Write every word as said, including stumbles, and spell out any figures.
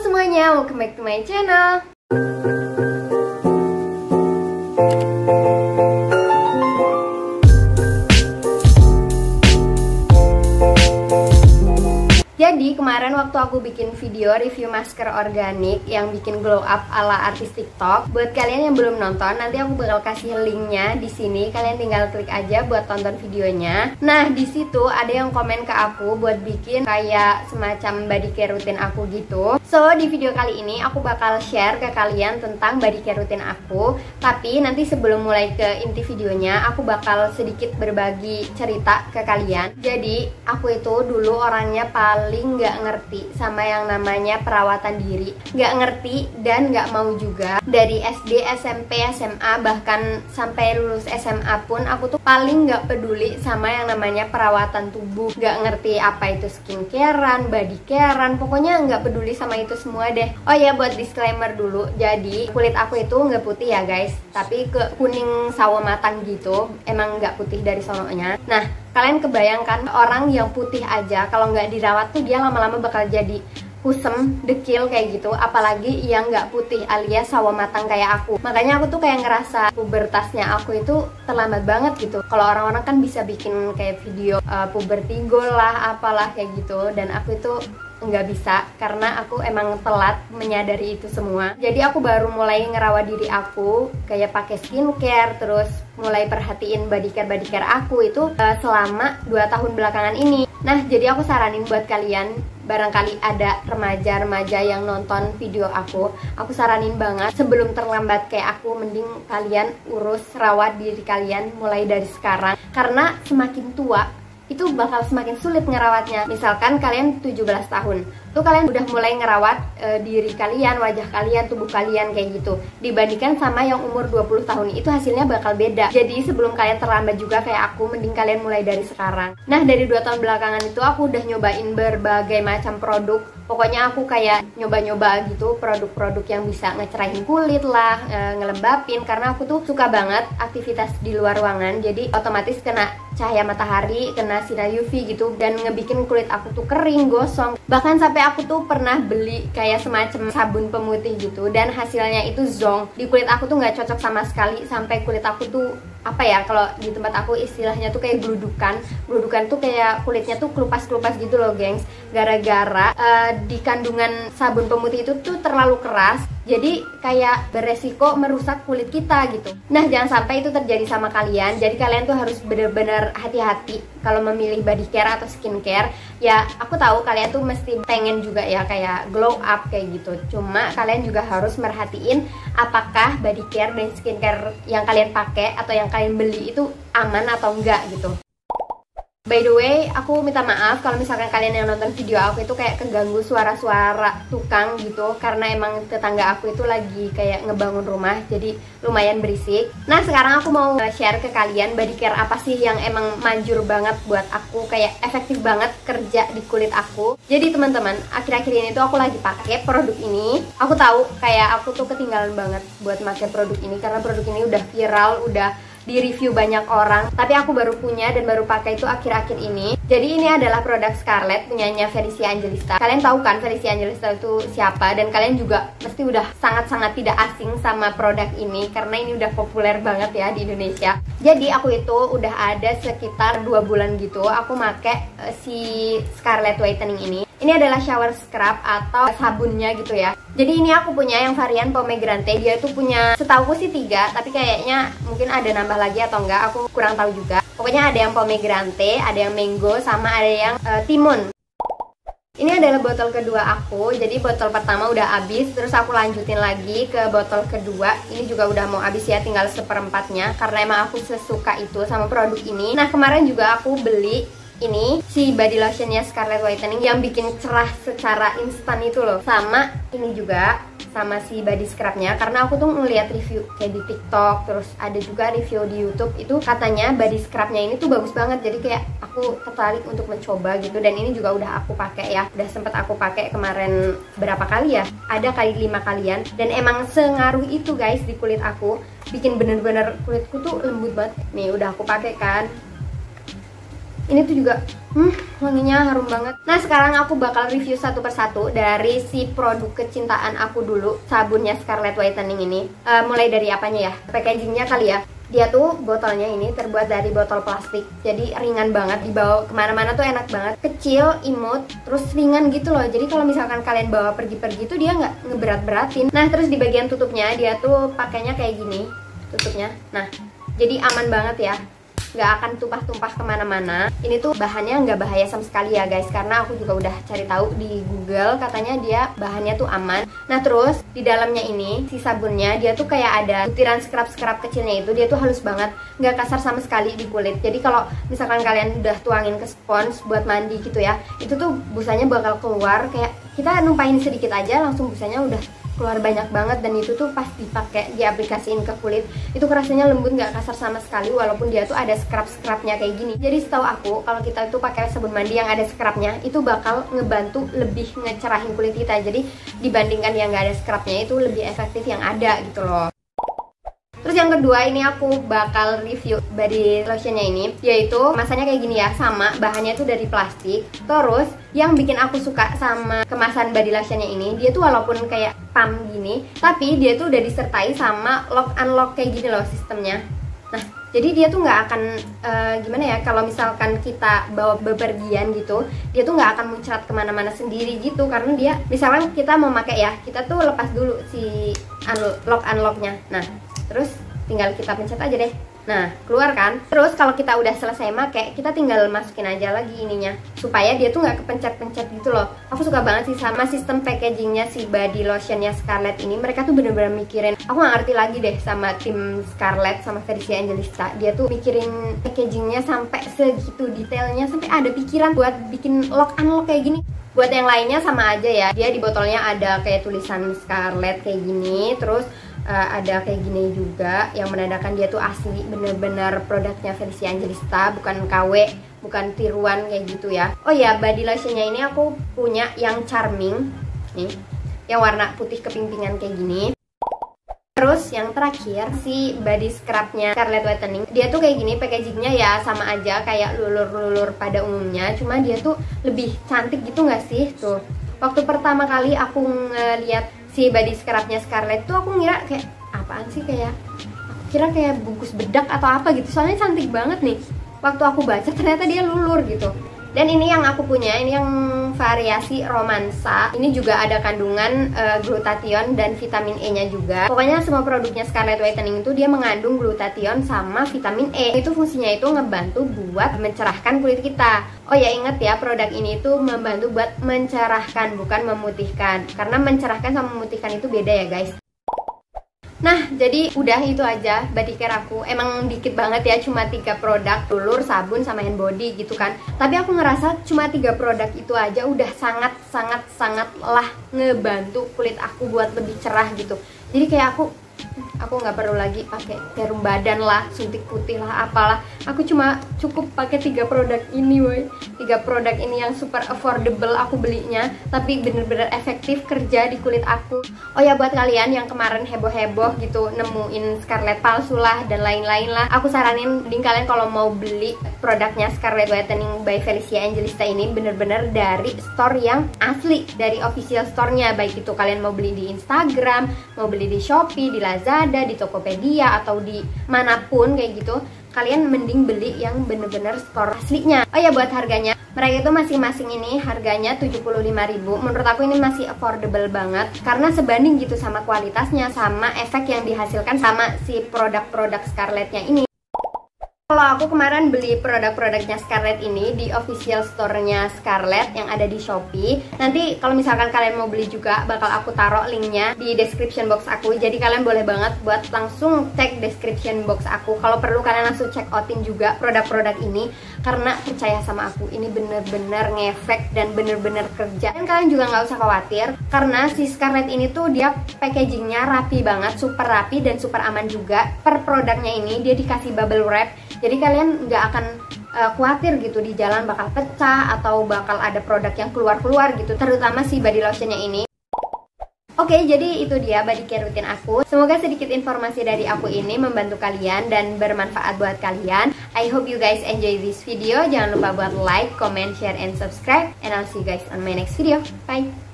semuanya, welcome back to my channel. Jadi kemarin waktu aku bikin video review masker organik yang bikin glow up ala artis TikTok, buat kalian yang belum nonton, nanti aku bakal kasih linknya di sini. Kalian tinggal klik aja buat tonton videonya. Nah, di situ ada yang komen ke aku buat bikin kayak semacam body care rutin aku gitu. So, di video kali ini aku bakal share ke kalian tentang body care rutin aku. Tapi nanti sebelum mulai ke inti videonya, aku bakal sedikit berbagi cerita ke kalian. Jadi, aku itu dulu orangnya paling nggak ngerti sama yang namanya perawatan diri, nggak ngerti dan nggak mau juga. Dari S D, S M P, S M A, bahkan sampai lulus S M A pun aku tuh paling nggak peduli sama yang namanya perawatan tubuh, nggak ngerti apa itu skincarean, body carean, pokoknya nggak peduli sama itu semua deh. Oh ya, buat disclaimer dulu, jadi kulit aku itu nggak putih ya guys, tapi ke kuning sawo matang gitu, emang nggak putih dari sononya. Nah, kalian kebayangkan orang yang putih aja kalau nggak dirawat tuh dia lama-lama bakal jadi kusem, dekil kayak gitu. Apalagi yang nggak putih alias sawo matang kayak aku. Makanya aku tuh kayak ngerasa pubertasnya aku itu terlambat banget gitu. Kalau orang-orang kan bisa bikin kayak video uh, puberty goal lah, apalah kayak gitu. Dan aku itu nggak bisa karena aku emang telat menyadari itu semua. Jadi aku baru mulai ngerawat diri aku kayak pakai skincare, terus mulai perhatiin body care body care aku itu uh, selama dua tahun belakangan ini. Nah, jadi aku saranin buat kalian, barangkali ada remaja-remaja yang nonton video aku, aku saranin banget sebelum terlambat kayak aku, mending kalian urus rawat diri kalian mulai dari sekarang. Karena semakin tua itu bakal semakin sulit ngerawatnya. Misalkan kalian tujuh belas tahun, tuh kalian udah mulai ngerawat e, diri kalian, wajah kalian, tubuh kalian kayak gitu, dibandingkan sama yang umur dua puluh tahun, itu hasilnya bakal beda. Jadi sebelum kalian terlambat juga kayak aku, mending kalian mulai dari sekarang. Nah, dari dua tahun belakangan itu aku udah nyobain berbagai macam produk. Pokoknya aku kayak nyoba-nyoba gitu produk-produk yang bisa ngecerahin kulit lah, e, ngelembapin, karena aku tuh suka banget aktivitas di luar ruangan. Jadi otomatis kena cahaya matahari, kena sinar U V gitu, dan ngebikin kulit aku tuh kering, gosong. Bahkan sampai aku tuh pernah beli kayak semacam sabun pemutih gitu, dan hasilnya itu zonk. Di kulit aku tuh nggak cocok sama sekali, sampai kulit aku tuh apa ya, kalau di tempat aku istilahnya tuh kayak gludukan. Gludukan tuh kayak kulitnya tuh kelupas-kelupas gitu loh gengs, gara-gara uh, di kandungan sabun pemutih itu tuh terlalu keras, jadi kayak beresiko merusak kulit kita gitu. Nah, jangan sampai itu terjadi sama kalian. Jadi kalian tuh harus bener-bener hati-hati kalau memilih body care atau skincare. Ya, aku tahu kalian tuh mesti pengen juga ya kayak glow up kayak gitu. Cuma kalian juga harus merhatiin apakah body care dan skincare yang kalian pakai atau yang kalian beli itu aman atau enggak gitu. By the way, aku minta maaf kalau misalkan kalian yang nonton video aku itu kayak keganggu suara-suara tukang gitu, karena emang tetangga aku itu lagi kayak ngebangun rumah, jadi lumayan berisik. Nah, sekarang aku mau share ke kalian body care apa sih yang emang manjur banget buat aku, kayak efektif banget kerja di kulit aku. Jadi teman-teman, akhir-akhir ini tuh aku lagi pakai produk ini. Aku tahu kayak aku tuh ketinggalan banget buat pakai produk ini, karena produk ini udah viral, udah di review banyak orang, tapi aku baru punya dan baru pakai itu akhir-akhir ini. Jadi ini adalah produk Scarlett punyanya Felicia Angelista. Kalian tahu kan Felicia Angelista itu siapa, dan kalian juga pasti udah sangat-sangat tidak asing sama produk ini karena ini udah populer banget ya di Indonesia. Jadi aku itu udah ada sekitar dua bulan gitu aku pakai uh, si Scarlett Whitening ini. Ini adalah shower scrub atau sabunnya gitu ya. Jadi ini aku punya yang varian pomegranate. Dia tuh punya, setauku sih tiga, tapi kayaknya mungkin ada nambah lagi atau enggak, aku kurang tahu juga. Pokoknya ada yang pomegranate, ada yang mango, sama ada yang uh, timun. Ini adalah botol kedua aku. Jadi botol pertama udah habis, terus aku lanjutin lagi ke botol kedua. Ini juga udah mau habis ya, tinggal seperempatnya, karena emang aku sesuka itu sama produk ini. Nah, kemarin juga aku beli ini si body lotionnya Scarlett Whitening yang bikin cerah secara instan itu loh. Sama ini juga, sama si body scrubnya, karena aku tuh ngeliat review kayak di TikTok, terus ada juga review di YouTube, itu katanya body scrubnya ini tuh bagus banget. Jadi kayak aku tertarik untuk mencoba gitu, dan ini juga udah aku pakai ya, udah sempet aku pakai kemarin berapa kali ya, ada kali lima kalian, dan emang sengaruh itu guys di kulit aku, bikin bener-bener kulitku tuh lembut banget. Nih udah aku pakai kan. Ini tuh juga hmm, wanginya harum banget. Nah sekarang aku bakal review satu persatu dari si produk kecintaan aku dulu, sabunnya Scarlett Whitening ini. uh, Mulai dari apanya ya, packagingnya kali ya. Dia tuh botolnya ini terbuat dari botol plastik, jadi ringan banget, dibawa kemana-mana tuh enak banget. Kecil, imut, terus ringan gitu loh. Jadi kalau misalkan kalian bawa pergi-pergi tuh dia nggak ngeberat-beratin. Nah terus di bagian tutupnya dia tuh pakainya kayak gini tutupnya. Nah jadi aman banget ya, nggak akan tumpah-tumpah kemana-mana. Ini tuh bahannya nggak bahaya sama sekali ya guys, karena aku juga udah cari tahu di Google, katanya dia bahannya tuh aman. Nah terus di dalamnya ini si sabunnya dia tuh kayak ada butiran scrub-scrub kecilnya, itu dia tuh halus banget, nggak kasar sama sekali di kulit. Jadi kalau misalkan kalian udah tuangin ke spons buat mandi gitu ya, itu tuh busanya bakal keluar, kayak kita numpahin sedikit aja langsung busanya udah keluar banyak banget. Dan itu tuh pas dipakai, diaplikasiin ke kulit, itu rasanya lembut, nggak kasar sama sekali, walaupun dia tuh ada scrub-scrubnya kayak gini. Jadi setahu aku kalau kita itu pakai sabun mandi yang ada scrubnya, itu bakal ngebantu lebih ngecerahin kulit kita. Jadi dibandingkan yang nggak ada scrubnya, itu lebih efektif yang ada gitu loh. Terus yang kedua ini aku bakal review body lotionnya ini, yaitu kemasannya kayak gini ya, sama bahannya tuh dari plastik. Terus yang bikin aku suka sama kemasan body lotionnya ini, dia tuh walaupun kayak pump gini, tapi dia tuh udah disertai sama lock unlock kayak gini loh sistemnya. Nah jadi dia tuh nggak akan uh, gimana ya, kalau misalkan kita bawa bepergian gitu, dia tuh nggak akan muncrat kemana-mana sendiri gitu. Karena dia misalkan kita mau pakai ya, kita tuh lepas dulu si lock unlocknya. Nah terus tinggal kita pencet aja deh. Nah keluar kan. Terus kalau kita udah selesai make, kita tinggal masukin aja lagi ininya, supaya dia tuh nggak kepencet-pencet gitu loh. Aku suka banget sih sama sistem packagingnya si body lotionnya Scarlett ini. Mereka tuh bener-bener mikirin. Aku nggak ngerti lagi deh sama tim Scarlett sama Felicia Angelista. Dia tuh mikirin packagingnya sampai segitu detailnya, sampai ada pikiran buat bikin lock unlock kayak gini. Buat yang lainnya sama aja ya, dia di botolnya ada kayak tulisan Scarlett kayak gini. Terus Uh, ada kayak gini juga yang menandakan dia tuh asli, bener-bener produknya Felicia Angelista, bukan K W, bukan tiruan kayak gitu ya. Oh ya, body lotionnya ini aku punya yang Charming nih, yang warna putih kepimpingan kayak gini. Terus yang terakhir si body scrubnya Scarlett Whitening, dia tuh kayak gini, packagingnya ya sama aja kayak lulur-lulur pada umumnya, cuma dia tuh lebih cantik gitu nggak sih tuh. Waktu pertama kali aku ngeliat si body scrubnya Scarlett tuh aku ngira kayak apaan sih, kayak aku kira kayak bungkus bedak atau apa gitu, soalnya cantik banget nih. Waktu aku baca ternyata dia lulur gitu. Dan ini yang aku punya, ini yang variasi romansa. Ini juga ada kandungan uh, glutathione dan vitamin E nya juga. Pokoknya semua produknya Scarlett Whitening itu dia mengandung glutathione sama vitamin E. Itu fungsinya itu ngebantu buat mencerahkan kulit kita. Oh ya inget ya, produk ini tuh membantu buat mencerahkan, bukan memutihkan. Karena mencerahkan sama memutihkan itu beda ya guys. Nah, jadi udah itu aja body care aku. Emang dikit banget ya, cuma tiga produk, lulur, sabun, sama hand body gitu kan. Tapi aku ngerasa cuma tiga produk itu aja udah sangat-sangat-sangat lah ngebantu kulit aku buat lebih cerah gitu. Jadi kayak aku aku nggak perlu lagi pakai serum badan lah, suntik putih lah, apalah. Aku cuma cukup pakai tiga produk ini, woy. Tiga produk ini yang super affordable aku belinya, tapi bener-bener efektif kerja di kulit aku. Oh ya, buat kalian yang kemarin heboh-heboh gitu nemuin Scarlett palsu lah dan lain-lain lah, aku saranin mending kalian kalau mau beli produknya Scarlett Whitening by Felicia Angelista ini bener-bener dari store yang asli, dari official store-nya. Baik itu kalian mau beli di Instagram, mau beli di Shopee, di Lazada, di Tokopedia, atau di manapun kayak gitu, kalian mending beli yang bener-bener store aslinya. Oh ya, buat harganya, mereka itu masing-masing ini harganya tujuh puluh lima ribu. Menurut aku ini masih affordable banget, karena sebanding gitu sama kualitasnya, sama efek yang dihasilkan sama si produk-produk Scarlettnya ini. Kalau aku kemarin beli produk-produknya Scarlett ini di official store-nya Scarlett yang ada di Shopee. Nanti kalau misalkan kalian mau beli juga, bakal aku taruh linknya di description box aku. Jadi kalian boleh banget buat langsung cek description box aku. Kalau perlu kalian langsung check outin juga produk-produk ini, karena percaya sama aku, ini bener-bener ngefek dan bener-bener kerja. Dan kalian juga nggak usah khawatir, karena si Scarlett ini tuh dia packagingnya rapi banget, super rapi dan super aman juga. Per produknya ini dia dikasih bubble wrap. Jadi kalian nggak akan uh, khawatir gitu di jalan bakal pecah atau bakal ada produk yang keluar-keluar gitu, terutama si body lotionnya ini. Oke, jadi itu dia body care rutin aku. Semoga sedikit informasi dari aku ini membantu kalian dan bermanfaat buat kalian. I hope you guys enjoy this video. Jangan lupa buat like, comment, share, and subscribe. And I'll see you guys on my next video. Bye!